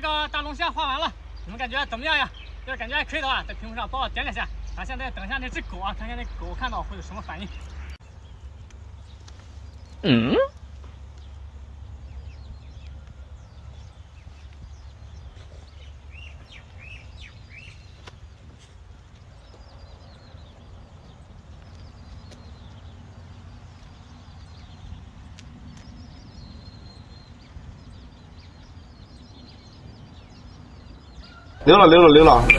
个大龙虾画完了，你们感觉怎么样呀？要是感觉还可以的话，在屏幕上帮我点两下。咱现在等一下那只狗啊，看看那狗看到会有什么反应。嗯。 溜了。